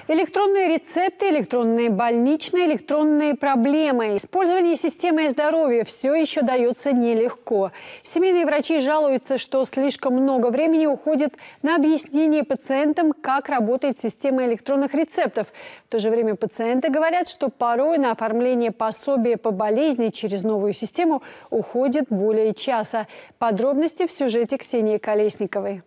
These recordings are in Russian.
Электронные рецепты, электронные больничные, электронные проблемы. Использование системы здоровья все еще дается нелегко. Семейные врачи жалуются, что слишком много времени уходит на объяснение пациентам, как работает система электронных рецептов. В то же время пациенты говорят, что порой на оформление пособия по болезни через новую систему уходит более часа. Подробности в сюжете Ксении Колесниковой.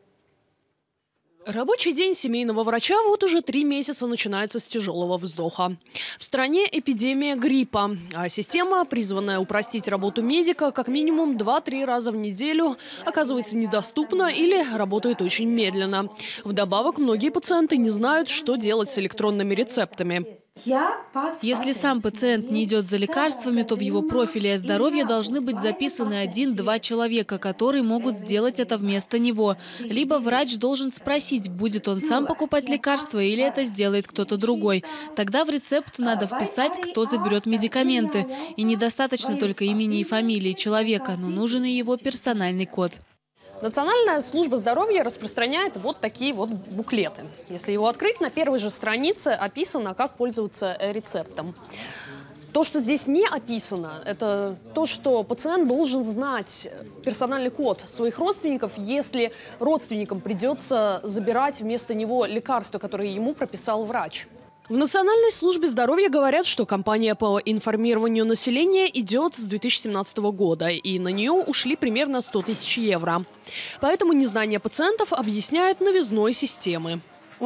Рабочий день семейного врача вот уже 3 месяца начинается с тяжелого вздоха. В стране эпидемия гриппа, а система, призванная упростить работу медика как минимум 2-3 раза в неделю, оказывается недоступна или работает очень медленно. Вдобавок, многие пациенты не знают, что делать с электронными рецептами. Если сам пациент не идет за лекарствами, то в его профиле здоровья должны быть записаны 1-2 человека, которые могут сделать это вместо него. Либо врач должен спросить, будет он сам покупать лекарства или это сделает кто-то другой. Тогда в рецепт надо вписать, кто заберет медикаменты. И недостаточно только имени и фамилии человека, но нужен и его персональный код. Национальная служба здоровья распространяет вот такие вот буклеты. Если его открыть, на первой же странице описано, как пользоваться рецептом. То, что здесь не описано, это то, что пациент должен знать персональный код своих родственников, если родственникам придется забирать вместо него лекарства, которые ему прописал врач. В Национальной службе здоровья говорят, что кампания по информированию населения идет с 2017 года, и на нее ушли примерно 100 тысяч евро. Поэтому незнание пациентов объясняют новизной системы.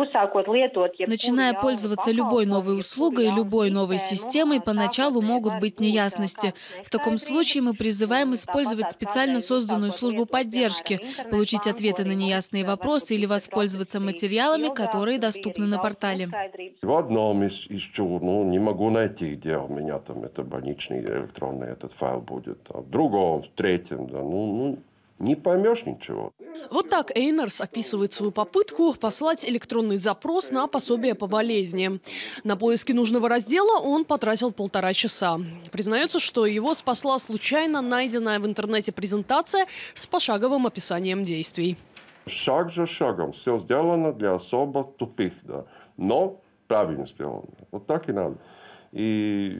Начиная пользоваться любой новой услугой, любой новой системой, поначалу могут быть неясности. В таком случае мы призываем использовать специально созданную службу поддержки, получить ответы на неясные вопросы или воспользоваться материалами, которые доступны на портале. В одном ищу, не могу найти, где у меня там это больничный электронный этот файл будет. А в другом, в третьем, не поймешь ничего. Вот так Эйнарс описывает свою попытку послать электронный запрос на пособие по болезни. На поиски нужного раздела он потратил 1,5 часа. Признается, что его спасла случайно найденная в интернете презентация с пошаговым описанием действий. Шаг за шагом. Все сделано для особо тупых, да. Но правильно сделано. Вот так и надо. И,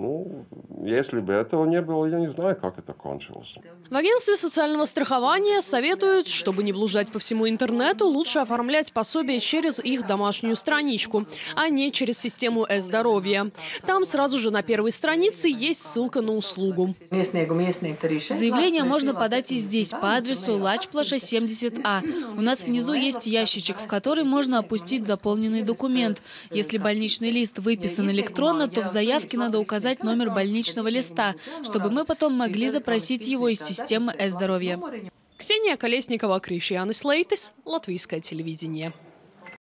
если бы этого не было, я не знаю, как это кончилось. В агентстве социального страхования советуют, чтобы не блуждать по всему интернету, лучше оформлять пособие через их домашнюю страничку, а не через систему здоровья. Там сразу же на первой странице есть ссылка на услугу. Заявление можно подать и здесь, по адресу Лачплаша, 70А. У нас внизу есть ящичек, в который можно опустить заполненный документ. Если больничный лист выписан электронно, то в заявке надо указать номер больничного листа, чтобы мы потом могли запросить его из системы здоровья. Ксения Колесникова, Кришьянис Лейтис, Латвийское телевидение.